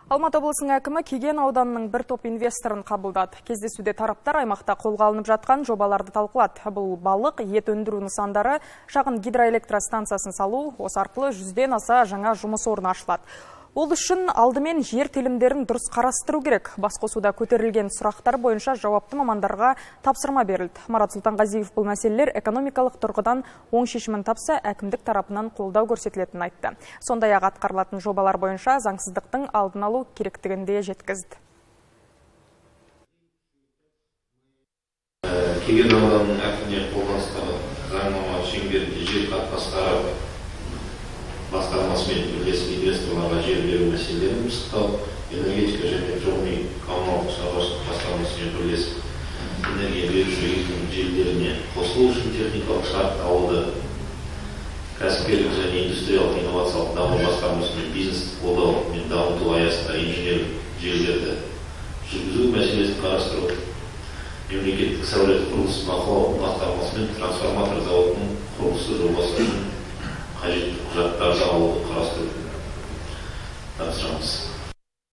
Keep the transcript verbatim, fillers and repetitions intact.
Алматы облысының әкімі Кеген ауданының бір топ инвесторын қабылдады. Кездесуде тараптар аймақта қолға алынып жатқан жобаларды талқылады. Бұл балық, ет өндіру нысандары, шағын гидроэлектростанциясын салу, осы арқылы жүзден аса жаңа жұмыс орны ашылады. Ол үшін алдымен жер телімдерін дұрыс қарастыру керек. Басқосуда көтерілген сұрақтар бойынша жауапты мамандарға тапсырма берілді. Марат Сұлтанғазиев бұл мәселелер экономикалық тұрғыдан оң шешімін тапса, әкімдік тарапынан қолдау көрсетілетінін айтты. Сондай-ақ атқарылатын жобалар бойынша заңсыздықтың алдын алу керектігін де жеткізді. Кеген ауданының әкіміне қолданыстағы заңнама шеңберінде жер қатынастары басқармасымен бірлесіп инвесторларға жер беру мәселелерін пысықтау, энергетика және тұрғын үй коммуналдық шаруашылық басқармасымен бірлесіп энергия беруші елдің желілеріне қосылу үшін техникалық шарт алуды, кәсіпкерлік және индустриялық инновациялық даму басқармасымен бизнесті қолдау мен дамыту аясында инженерлік желілерді жүргізу мәселесін қарастыру, мемлекеттік сәулет құрылыс бақылау басқармасымен трансформатор зауытының құрылысы жобасы үшін қажетті құжаттарды алуды қарастыру тапсырамыз.